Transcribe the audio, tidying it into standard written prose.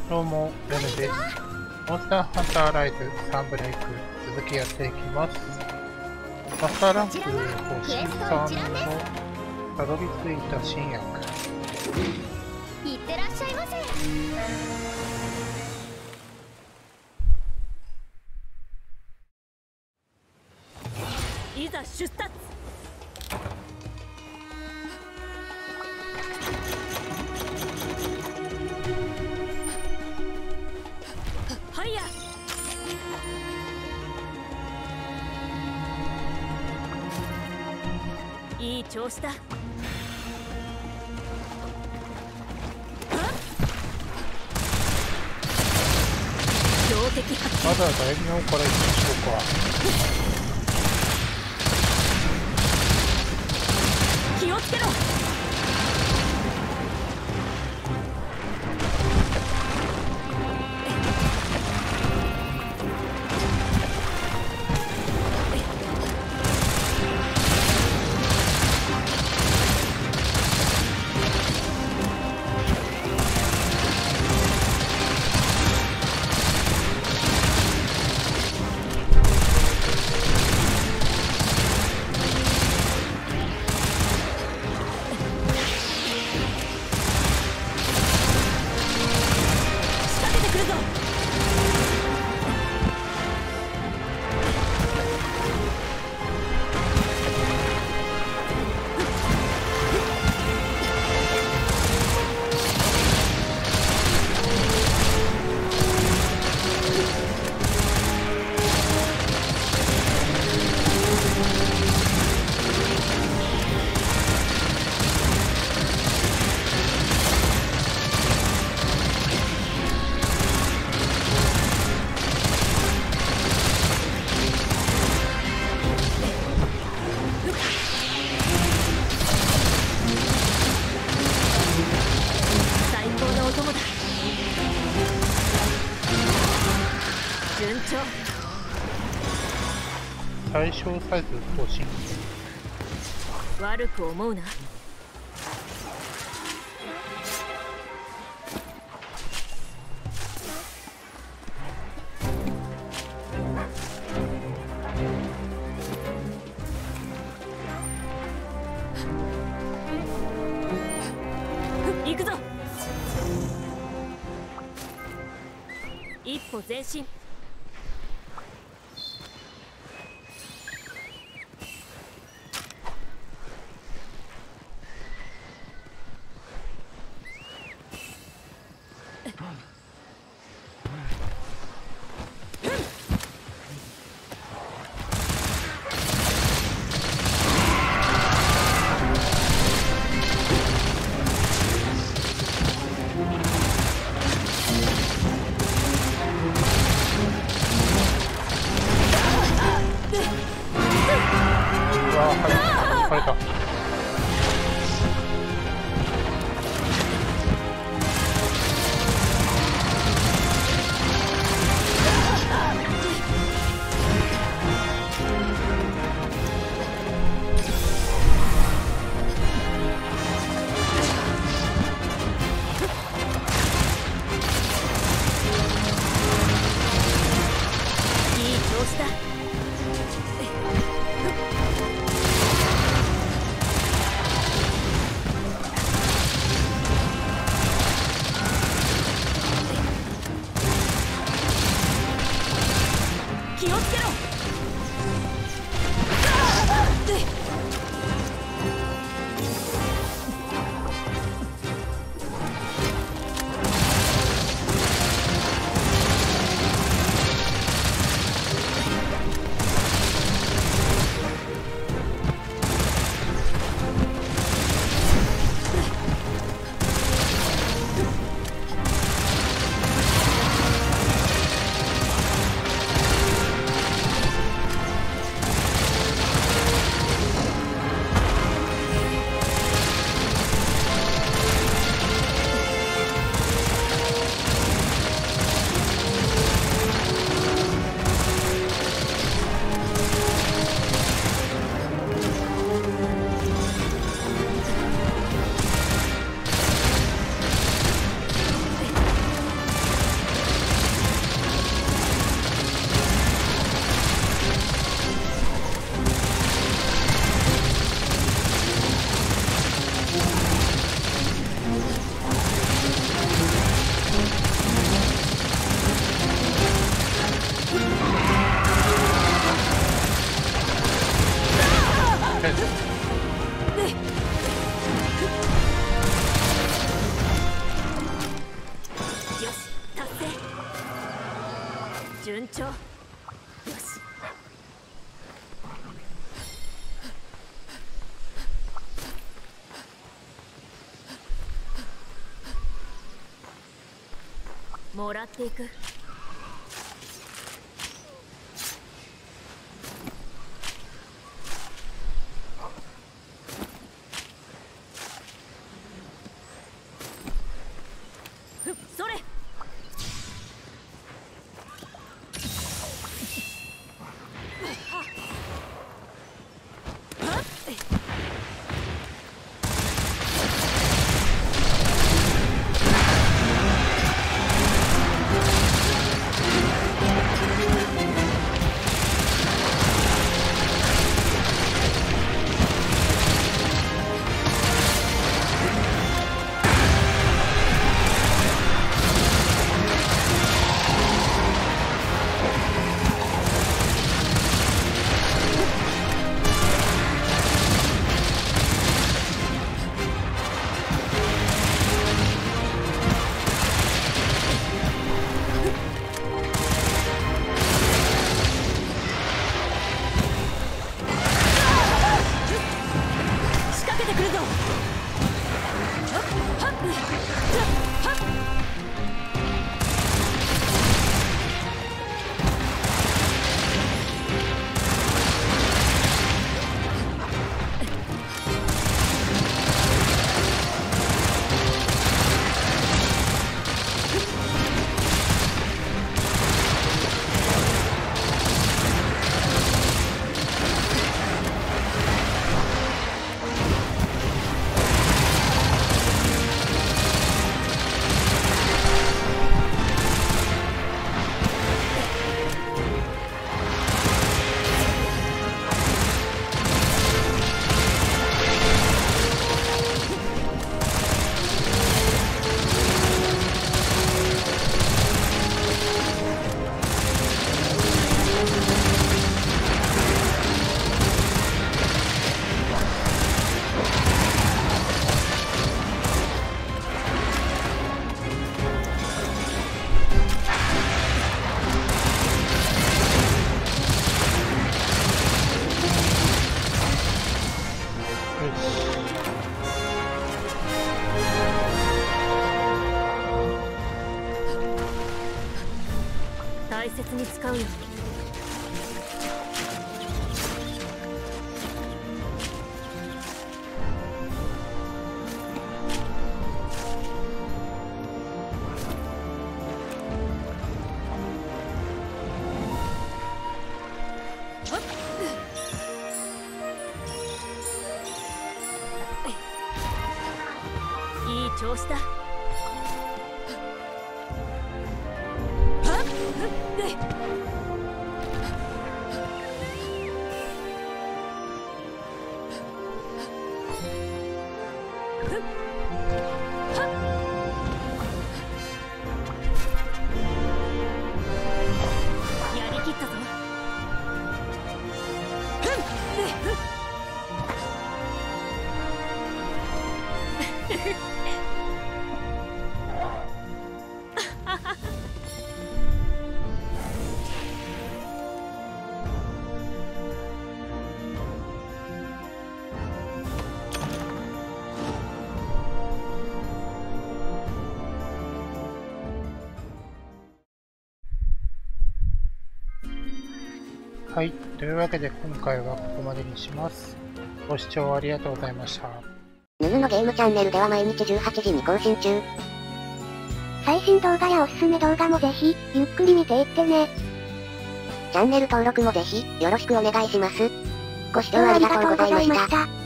どうも、レムです。モンスターハンターライズサンブレイク、続きやっていきます。マスターランク星3のたどり着いた新薬。 いってらっしゃいませ。いざ出発。はいや。いい調子だ。標的発見。 まだ大名から行きましょうか。 気をつけろ。 最小サイズ更新。 悪く思うな。行くぞ。一歩前進。 これか。 いい調子だ。気をつけろ。 順調。よし。もらっていく。それ。大切に使うよ。いい調子だ。やりきったぞ。 はい、というわけで今回はここまでにします。ご視聴ありがとうございました。 ヌヌのゲームチャンネルでは毎日18時に更新中。最新動画やおすすめ動画もぜひ、ゆっくり見ていってね。チャンネル登録もぜひ、よろしくお願いします。ご視聴ありがとうございました。